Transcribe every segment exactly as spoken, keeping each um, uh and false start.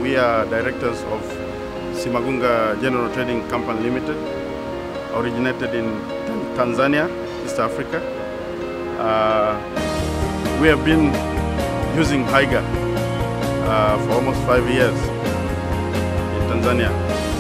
We are directors of Simagunga General Trading Company Limited, originated in Tanzania, East Africa. Uh, we have been using Haiga uh, for almost five years in Tanzania.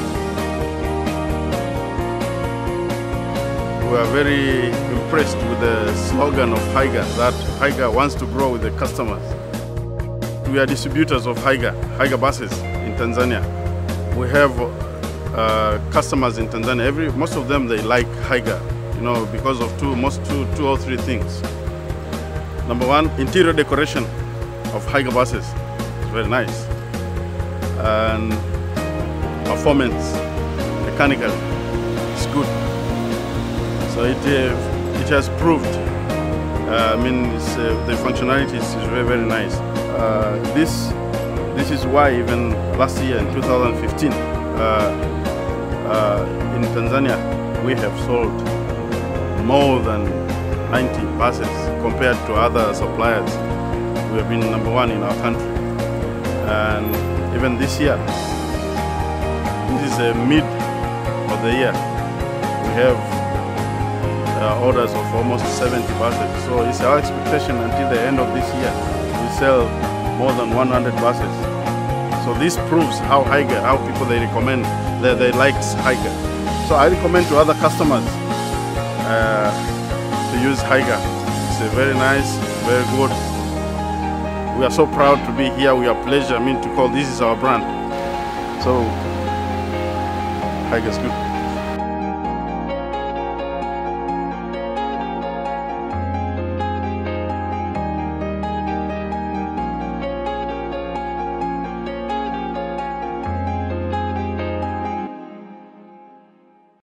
We are very impressed with the slogan of Haiga, that Haiga wants to grow with the customers. We are distributors of Haiga, Haiga buses in Tanzania. We have uh, customers in Tanzania. Every, most of them, they like Haiga, you know, because of two, most two, two or three things. Number one, interior decoration of Haiga buses is very nice. And performance, mechanical, is good. So it, uh, it has proved, uh, I mean, it's, uh, the functionality is very, very nice. Uh, this, this is why even last year in two thousand fifteen, uh, uh, in Tanzania, we have sold more than ninety buses compared to other suppliers. We have been number one in our country. And even this year, this is a mid of the year, we have uh, orders of almost seventy buses. So it's our expectation until the end of this year, we sell more than one hundred buses. So this proves how Haiga, how people they recommend, that they like Haiga. So I recommend to other customers uh, to use Haiga. It's a very nice, very good. We are so proud to be here. We are pleasure, I mean, to call this is our brand. So Haiga is good.